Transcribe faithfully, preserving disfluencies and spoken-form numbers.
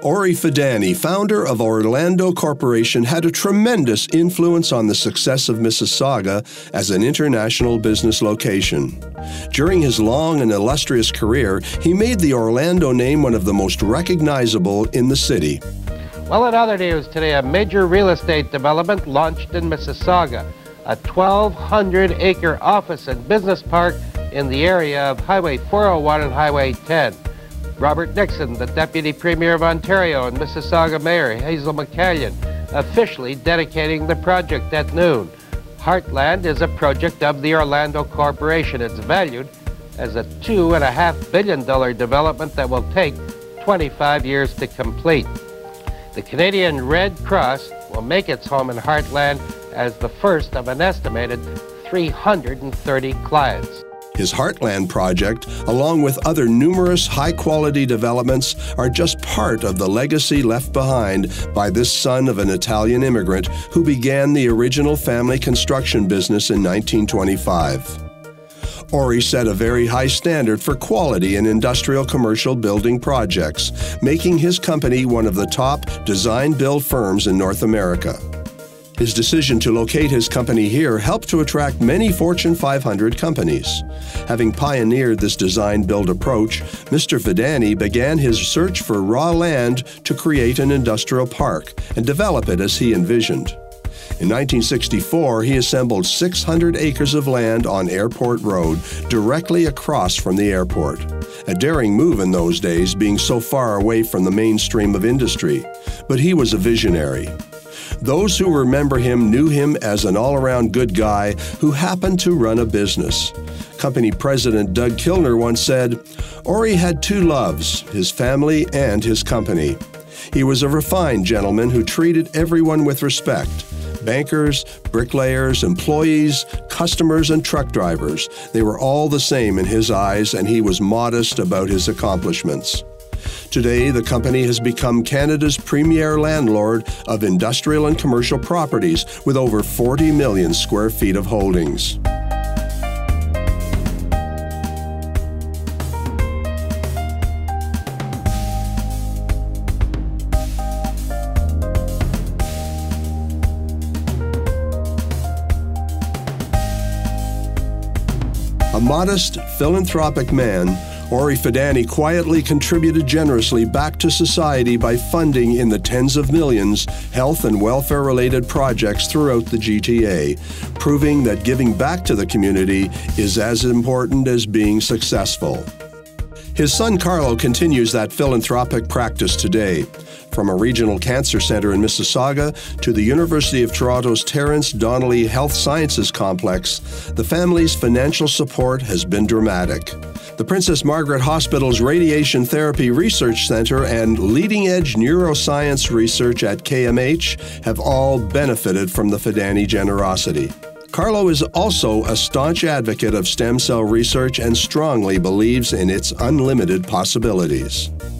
Ori Fidani, founder of Orlando Corporation, had a tremendous influence on the success of Mississauga as an international business location. During his long and illustrious career, he made the Orlando name one of the most recognizable in the city. Well, in other news today, a major real estate development launched in Mississauga, a twelve hundred acre office and business park in the area of Highway four oh one and Highway ten. Robert Nixon, the Deputy Premier of Ontario, and Mississauga Mayor Hazel McCallion officially dedicating the project at noon. Heartland is a project of the Orlando Corporation. It's valued as a two and a half billion dollar development that will take twenty-five years to complete. The Canadian Red Cross will make its home in Heartland as the first of an estimated three hundred thirty clients. His Heartland project, along with other numerous high-quality developments, are just part of the legacy left behind by this son of an Italian immigrant who began the original family construction business in nineteen twenty-five. Ori set a very high standard for quality in industrial commercial building projects, making his company one of the top design-build firms in North America. His decision to locate his company here helped to attract many Fortune five hundred companies. Having pioneered this design-build approach, Mister Fidani began his search for raw land to create an industrial park and develop it as he envisioned. In nineteen sixty-four, he assembled six hundred acres of land on Airport Road, directly across from the airport. A daring move in those days, being so far away from the mainstream of industry. But he was a visionary. Those who remember him knew him as an all-around good guy who happened to run a business. Company president Doug Kilner once said, "Ori had two loves, his family and his company." He was a refined gentleman who treated everyone with respect. Bankers, bricklayers, employees, customers, and truck drivers. They were all the same in his eyes, and he was modest about his accomplishments. Today, the company has become Canada's premier landlord of industrial and commercial properties with over forty million square feet of holdings. A modest, philanthropic man, Ori Fidani quietly contributed generously back to society by funding in the tens of millions health and welfare-related projects throughout the G T A, proving that giving back to the community is as important as being successful. His son Carlo continues that philanthropic practice today. From a regional cancer center in Mississauga to the University of Toronto's Terence Donnelly Health Sciences Complex, the family's financial support has been dramatic. The Princess Margaret Hospital's Radiation Therapy Research Center and leading-edge neuroscience research at K M H have all benefited from the Fidani generosity. Carlo is also a staunch advocate of stem cell research and strongly believes in its unlimited possibilities.